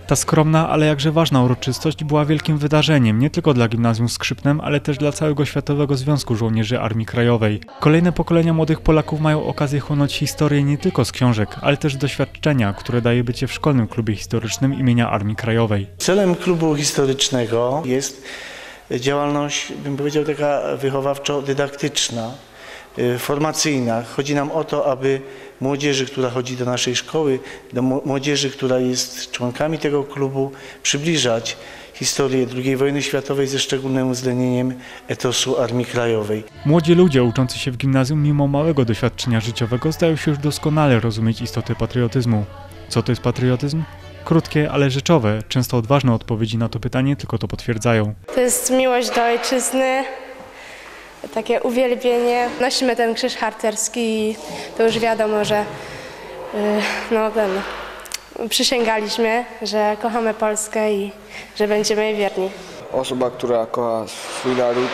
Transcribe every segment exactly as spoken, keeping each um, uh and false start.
Ta skromna, ale jakże ważna uroczystość była wielkim wydarzeniem nie tylko dla Gimnazjum w Skrzypnem, ale też dla całego Światowego Związku Żołnierzy Armii Krajowej. Kolejne pokolenia młodych Polaków mają okazję chłonąć historię nie tylko z książek, ale też doświadczenia, które daje bycie w Szkolnym Klubie Historycznym imienia Armii Krajowej. Celem klubu historycznego jest działalność, bym powiedział, taka wychowawczo-dydaktyczna, formacyjna. Chodzi nam o to, aby młodzieży, która chodzi do naszej szkoły, do młodzieży, która jest członkami tego klubu, przybliżać historię drugiej wojny światowej ze szczególnym uwzględnieniem etosu Armii Krajowej. Młodzi ludzie uczący się w gimnazjum mimo małego doświadczenia życiowego zdają się już doskonale rozumieć istotę patriotyzmu. Co to jest patriotyzm? Krótkie, ale rzeczowe, często odważne odpowiedzi na to pytanie tylko to potwierdzają. To jest miłość do ojczyzny, takie uwielbienie. Nosimy ten krzyż harcerski i to już wiadomo, że yy, no, ten, przysięgaliśmy, że kochamy Polskę i że będziemy jej wierni. Osoba, która kocha swój naród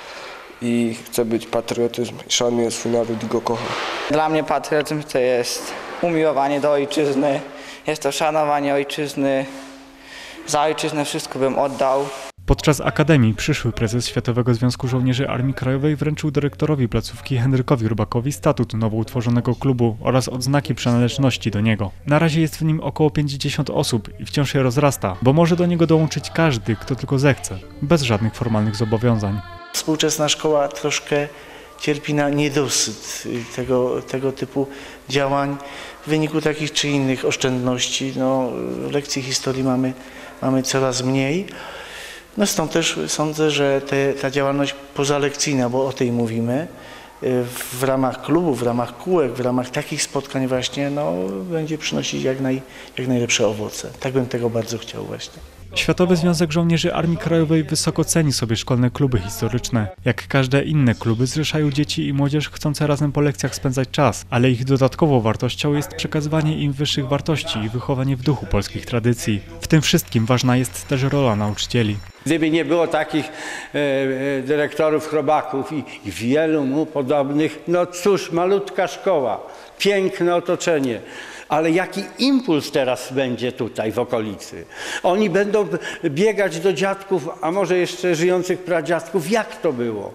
i chce być patriotyzm, szanuje swój naród i go kocha. Dla mnie patriotyzm to jest umiłowanie do ojczyzny, jest to szanowanie ojczyzny. Za ojczyznę wszystko bym oddał. Podczas Akademii przyszły prezes Światowego Związku Żołnierzy Armii Krajowej wręczył dyrektorowi placówki Henrykowi Rubakowi statut nowo utworzonego klubu oraz odznaki przynależności do niego. Na razie jest w nim około pięćdziesiąt osób i wciąż się rozrasta, bo może do niego dołączyć każdy, kto tylko zechce, bez żadnych formalnych zobowiązań. Współczesna szkoła troszkę cierpi na niedosyt tego, tego typu działań w wyniku takich czy innych oszczędności. No, lekcji historii mamy, mamy coraz mniej. No stąd też sądzę, że te, ta działalność pozalekcyjna, bo o tej mówimy, w ramach klubu, w ramach kółek, w ramach takich spotkań właśnie, no, będzie przynosić jak, naj, jak najlepsze owoce. Tak bym tego bardzo chciał właśnie. Światowy Związek Żołnierzy Armii Krajowej wysoko ceni sobie szkolne kluby historyczne. Jak każde inne kluby zrzeszają dzieci i młodzież chcące razem po lekcjach spędzać czas, ale ich dodatkową wartością jest przekazywanie im wyższych wartości i wychowanie w duchu polskich tradycji. W tym wszystkim ważna jest też rola nauczycieli. Gdyby nie było takich e, e, dyrektorów chrobaków i, i wielu mu podobnych, no cóż, malutka szkoła, piękne otoczenie. Ale jaki impuls teraz będzie tutaj w okolicy? Oni będą biegać do dziadków, a może jeszcze żyjących pradziadków, jak to było?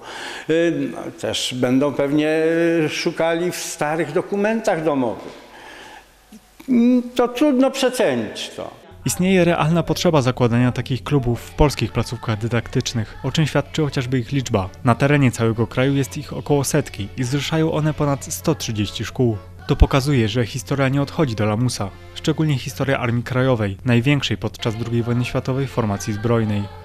Też będą pewnie szukali w starych dokumentach domowych. To trudno przecenić to. Istnieje realna potrzeba zakładania takich klubów w polskich placówkach dydaktycznych, o czym świadczy chociażby ich liczba. Na terenie całego kraju jest ich około setki i zrzeszają one ponad sto trzydzieści szkół. To pokazuje, że historia nie odchodzi do lamusa, szczególnie historia Armii Krajowej, największej podczas drugiej wojny światowej formacji zbrojnej.